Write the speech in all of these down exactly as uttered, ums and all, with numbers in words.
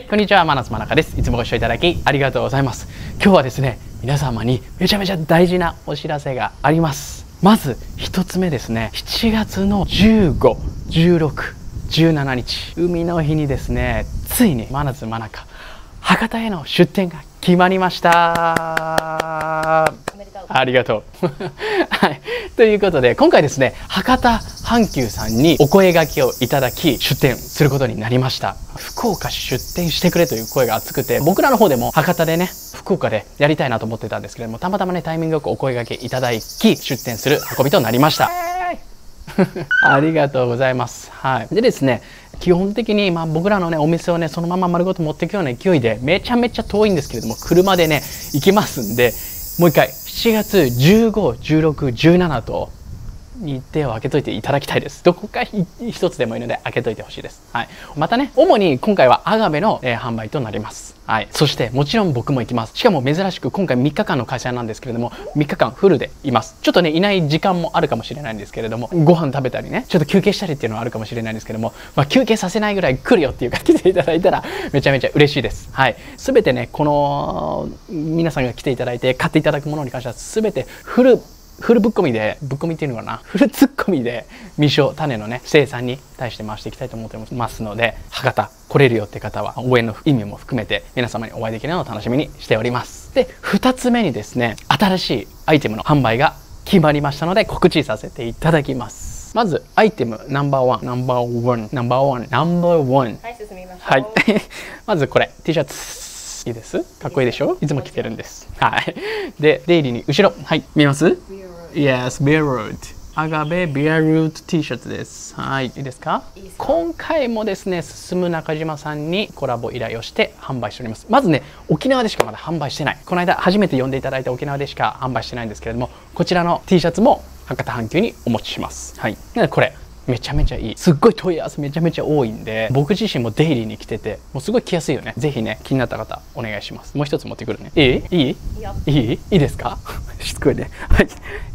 こんにちは、マナスマナカです。いつもご視聴いただきありがとうございます。今日はですね、皆様にめちゃめちゃ大事なお知らせがあります。まず一つ目ですね、しちがつのじゅうご、じゅうろく、じゅうしちにち、海の日にですね、ついにマナスマナカ博多への出店が決まりました。ありがとう。はい、ということで今回ですね、博多阪急さんにお声掛けをいただき出店することになりました。福岡出店してくれという声が熱くて、僕らの方でも博多でね、福岡でやりたいなと思ってたんですけれども、たまたまねタイミングよくお声掛けいただき出店する運びとなりました。ありがとうございます。はい、でですね、基本的にまあ僕らのねお店をねそのまま丸ごと持っていくような勢いで、めちゃめちゃ遠いんですけれども車でね行きますんで、もう一回しちがつじゅうご、じゅうろく、じゅうしちと日程を空けといていただきたいです。どこか一つでもいいので開けといてほしいです。はい、またね、主に今回はアガベの、えー、販売となります。はい、そしてもちろん僕も行きます。しかも珍しく今回みっかかんの開催なんですけれども、みっかかんフルでいます。ちょっとねいない時間もあるかもしれないんですけれども、ご飯食べたりね、ちょっと休憩したりっていうのはあるかもしれないんですけども、まあ、休憩させないぐらい来るよっていうか来ていただいたらめちゃめちゃ嬉しいです。はい、全てねこの皆さんが来ていただいて買っていただくものに関しては全てフルフルぶっ込みで、ぶっ込みっていうのかな、フルツッコミで未生種のね生産に対して回していきたいと思ってますので、博多来れるよって方は応援の意味も含めて皆様にお会いできるのを楽しみにしております。でふたつめにですね、新しいアイテムの販売が決まりましたので告知させていただきます。まずアイテムナンバーワンナンバーワンナンバーワンナンバーワン、はい、進みましょう。はいまずこれ T シャツいいです。かっこいいでしょ。いつも着てるんです。はい。で出入りに後ろ、はい、見えます？ Yes, Beer Root アガベ Beer Root T シャツです。はい、いいですか？いいですか？今回もですね、進む中島さんにコラボ依頼をして販売しております。まずね、沖縄でしかまだ販売してない、この間初めて呼んでいただいた沖縄でしか販売してないんですけれども、こちらの T シャツも博多阪急にお持ちします。はい、これめちゃめちゃいい。すっごい問い合わせめちゃめちゃ多いんで、僕自身もデイリーに来てて、もうすごい来やすいよね。ぜひね、気になった方お願いします。もう一つ持ってくるね。いい？いい？いい？いいですか？しつこいね。はい。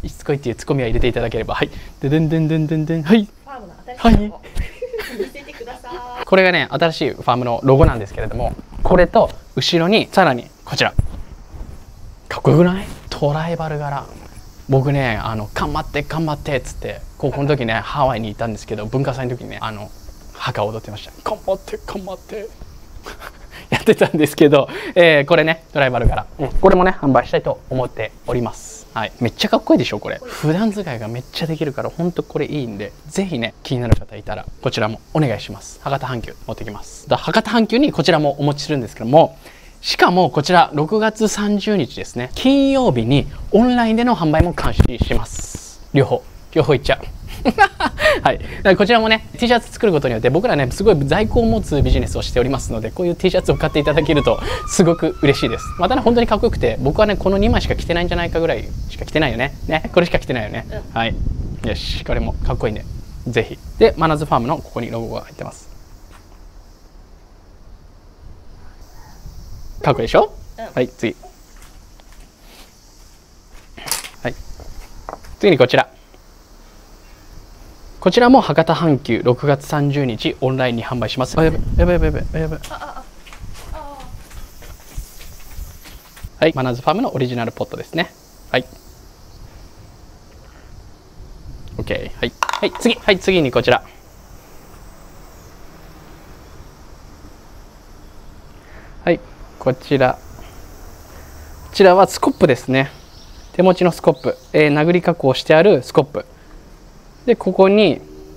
しつこいっていうツッコミは入れていただければ、はい。ででんでんでんでんでん、はい。はい。見せてください。これがね、新しいファームのロゴなんですけれども、これと後ろにさらにこちら。かっこよくない？トライバル柄。僕ね、あの頑張って頑張ってっつって高校の時ねハワイにいたんですけど、文化祭の時にねあのハカを踊ってました。頑張って頑張ってやってたんですけど、えー、これねトライバル柄、うん、これもね販売したいと思っております。はい、めっちゃかっこいいでしょこれ。普段使いがめっちゃできるからほんとこれいいんで、ぜひね気になる方いたらこちらもお願いします。博多阪急持ってきます。だ博多阪急にこちらもお持ちするんですけども、しかもこちらろくがつさんじゅうにちですね、金曜日にオンラインでの販売も開始します。両方両方いっちゃうはい、だからこちらもね T シャツ作ることによって僕らねすごい在庫を持つビジネスをしておりますので、こういう T シャツを買っていただけるとすごく嬉しいです。またね本当にかっこよくて、僕はねこのにまいしか着てないんじゃないかぐらいしか着てないよね。ね、これしか着てないよね、うん、はい、よし、これもかっこいいんでぜひ。でマナズファームのここにロゴが入ってます。かっこいいでしょ、うん、はい、次、はい、次にこちら。こちらも博多阪急ろくがつさんじゅうにちオンラインに販売します。やばいやばいやばいやばいやばい。はい、マナーズファームのオリジナルポットですね。はい。OK。はい。はい、次。はい、次にこちら。はい、こちら。こちらはスコップですね。手持ちのスコップ。えー、殴り加工してあるスコップ。で、ここに、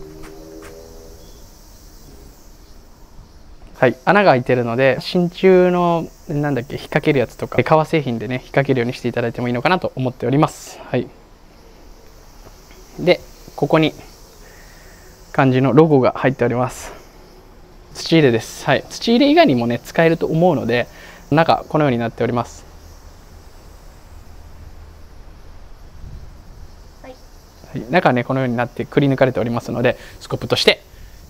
はい、穴が開いてるので、真鍮のなんだっけ引っ掛けるやつとか革製品でね引っ掛けるようにしていただいてもいいのかなと思っております。はい、でここに漢字のロゴが入っております。土入れです。はい、土入れ以外にもね使えると思うので、中このようになっております。中ねこのようになってくり抜かれておりますので、スコップとして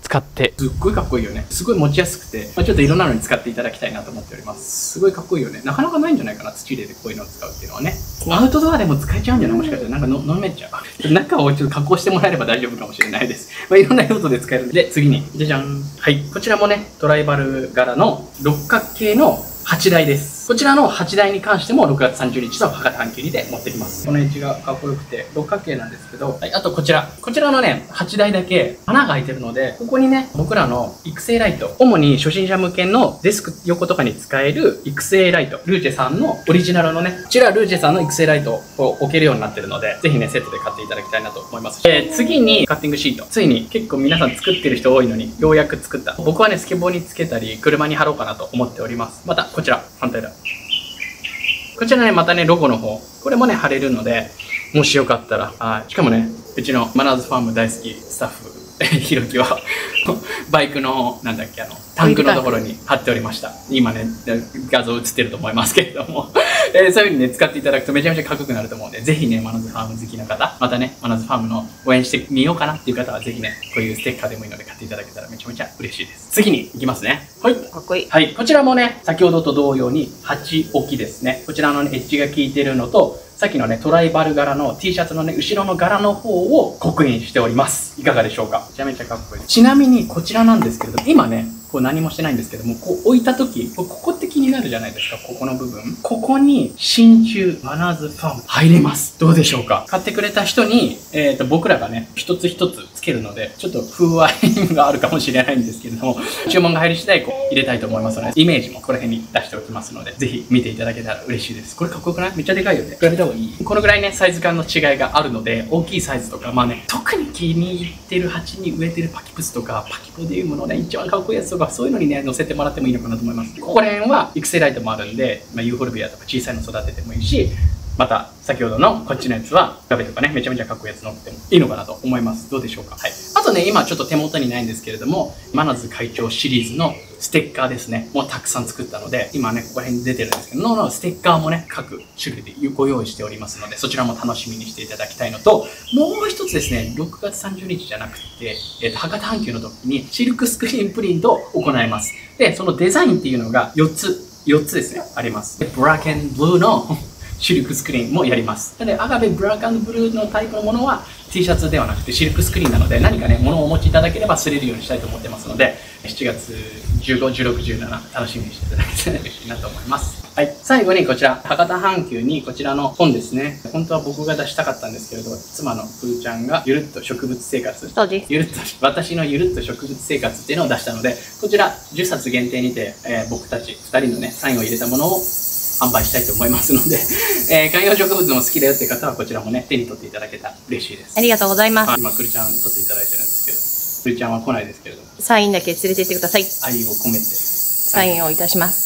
使って、すっごいかっこいいよね。すごい持ちやすくて、まあ、ちょっといろんなのに使っていただきたいなと思っております。すごいかっこいいよね。なかなかないんじゃないかな、土入れでこういうのを使うっていうのはね。アウトドアでも使えちゃうんじゃない？もしかしたらなんかの飲めちゃう。中をちょっと加工してもらえれば大丈夫かもしれないです。まあ、いろんな用途で使えるんで、次に、じゃじゃん。はい。こちらもね、トライバル柄の六角形のはちだいです。こちらのはちだいに関してもろくがつさんじゅうにちの博多阪急にて持ってきます。このエッジがかっこよくて六角形なんですけど、はい、あとこちら。こちらのね、はちだいだけ穴が開いてるので、ここにね、僕らの育成ライト、主に初心者向けのデスク横とかに使える育成ライト、ルーチェさんのオリジナルのね、こちらルーチェさんの育成ライトを置けるようになってるので、ぜひね、セットで買っていただきたいなと思います。えー、次にカッティングシート。ついに結構皆さん作ってる人多いのに、ようやく作った。僕はね、スケボーにつけたり、車に貼ろうかなと思っております。また、こちら、反対だ。こちらね、またね、ロゴの方。これもね、貼れるので、もしよかったら、はい。しかもね、うちのマナーズファーム大好きスタッフ、ひろきは、バイクの、なんだっけ、あの、タンクのところに貼っておりました。今ね、画像映ってると思いますけれども、えー、そういう風にね、使っていただくとめちゃめちゃかっこよくなると思うんで、ぜひね、マナーズファーム好きな方、またね、マナーズファームの応援してみようかなっていう方は、ぜひね、こういうステッカーでもいいので買っていただけたらめちゃめちゃ嬉しいです。次に行きますね。はい。 かっこいい。 はい。こちらもね、先ほどと同様に、鉢置きですね。こちらのね、エッジが効いてるのと、さっきのね、トライバル柄の T シャツのね、後ろの柄の方を刻印しております。いかがでしょうか？めちゃめちゃかっこいい。ちなみにこちらなんですけれども、今ね、こう何もしてないんですけども、こう置いた時、ここって気になるじゃないですか、ここの部分。ここに真鍮マナーズファーム入れます。どうでしょうか？買ってくれた人に、えっと、僕らがね、一つ一つつけるので、ちょっと風合いがあるかもしれないんですけれども、注文が入り次第こう入れたいと思いますので、イメージもこの辺に出しておきますので、ぜひ見ていただけたら嬉しいです。これかっこよくない？めっちゃでかいよね。比べた方がいい。このぐらいね、サイズ感の違いがあるので、大きいサイズとか、まあね、特に気に入ってる鉢に植えてるパキプスとか、パキポディウムのね、一番かっこいいやつとか、そういうのにね、乗せてもらってもいいのかなと思います。ここら辺は育成ライトもあるんで、まあ、ユーフォルビアとか小さいの育ててもいいし、また、先ほどのこっちのやつは、ガベとかね、めちゃめちゃかっこいいやつ乗ってもいいのかなと思います。どうでしょうか？はい。あとね、今ちょっと手元にないんですけれども、マナズ会長シリーズのステッカーですね。もうたくさん作ったので、今ね、ここら辺に出てるんですけど、のステッカーもね、各種類でご用意しておりますので、そちらも楽しみにしていただきたいのと、もう一つですね、ろくがつさんじゅうにちじゃなくて、えっと、博多阪急の時にシルクスクリーンプリントを行います。で、そのデザインっていうのがよっつ、よっつですね、あります。ブラック&ブルーのシルクスクリーンもやります。なので、アガベブラック&ブルーのタイプのものは T シャツではなくてシルクスクリーンなので、何かね、物をお持ちいただければ擦れるようにしたいと思ってますので、しちがつじゅうご、じゅうろく、じゅうなな楽しみにしていただけたら嬉しいなと思います。はい。最後にこちら、博多阪急にこちらの本ですね。本当は僕が出したかったんですけれど、妻のふーちゃんがゆるっと植物生活。 そうです。 ゆるっと、私のゆるっと植物生活っていうのを出したので、こちらじゅっさつ限定にて、えー、僕たちふたりのね、サインを入れたものを販売したいと思いますので、えー、観葉植物も好きだよって方はこちらもね、手に取っていただけたら嬉しいです。 ありがとうございます。 今、くるちゃん取っていただいてるんですけど、くるちゃんは来ないですけれども。 サインだけ連れてってください。 愛を込めて。 サインをいたします。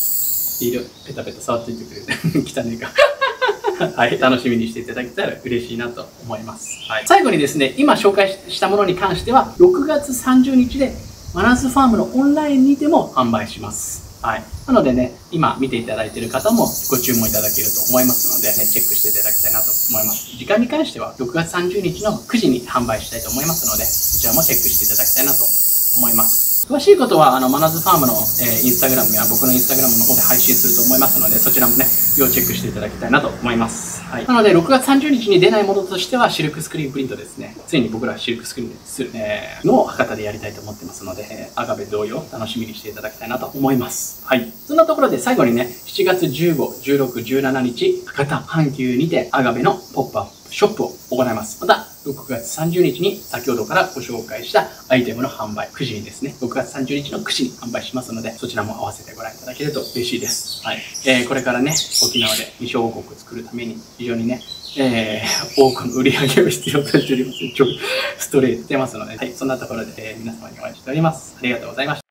色、ペタペタ触っていってくれる。汚ねえか。はい、楽しみにしていただけたら嬉しいなと思います。はい。最後にですね、今紹介したものに関しては、ろくがつさんじゅうにちでマナーズファームのオンラインにても販売します。はい。なのでね、今見ていただいている方もご注文いただけると思いますので、ね、チェックしていただきたいなと思います。時間に関してはろくがつさんじゅうにちのくじに販売したいと思いますので、こちらもチェックしていただきたいなと思います。詳しいことは、あの、マナーズファームの、えー、インスタグラムや僕のインスタグラムの方で配信すると思いますので、そちらもね、要チェックしていただきたいなと思います。はい。なので、ろくがつさんじゅうにちに出ないものとしては、シルクスクリーンプリントですね。ついに僕らシルクスクリーンでする、えー、のを博多でやりたいと思ってますので、えー、アガベ同様、楽しみにしていただきたいなと思います。はい。そんなところで最後にね、しちがつじゅうご、じゅうろく、じゅうしちにち、博多阪急にてアガベのポップアップショップを行います。また、ろくがつさんじゅうにちに先ほどからご紹介したアイテムの販売、くじにですね、ろくがつさんじゅうにちのくじに販売しますので、そちらも合わせてご覧いただけると嬉しいです。はい。えー、これからね、沖縄で二小王国を作るために、非常にね、えー、多くの売り上げを必要としております。ちょストレート出ますので、はい。そんなところで、えー、皆様にお会いしております。ありがとうございました。